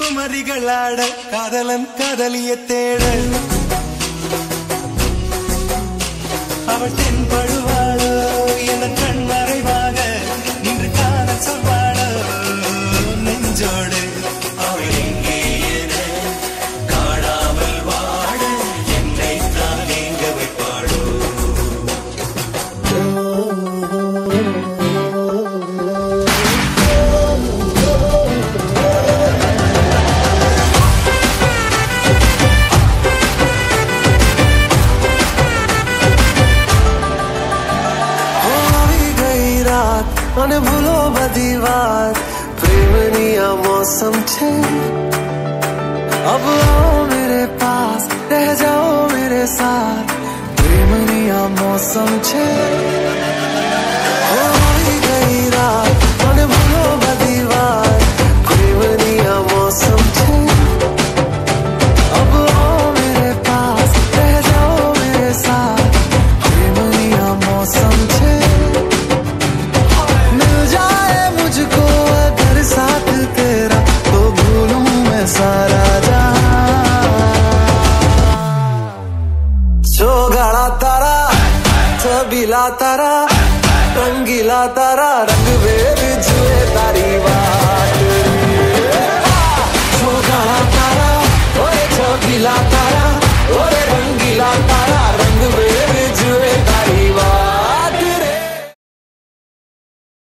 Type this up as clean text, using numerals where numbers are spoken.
குமரிகளாட காதலன் காதலிய தேட அவள் தென்படுவாளோ என கண் மறைவாக நின்று காண சொல்வாளோ நெஞ்சோடு அவள் எங்கே என காணாமல் வாட என்னை தான் எங்க வைப்பாளோ. અને ભૂલો બધી વાત પ્રેમની આ મૌસમ છે. अब आओ मेरे पास रह जाओ मेरे साथ प्रेमनी आ मौसम छे. होई गई रात અને ભૂલો બધી વાત પ્રેમની આ मौसम छे. अब आओ मेरे पास रह जाओ मेरे साथ प्रेमनी आ मौसम छे. मुझको अगर साथ तेरा तो भूलूं मैं सारा जहां. चौगाड़ा तारा छबीला तारा रंगीला तारा रंग वेद जुए तारी बात. चौगाड़ा तारा ओए छबीला तारा ओए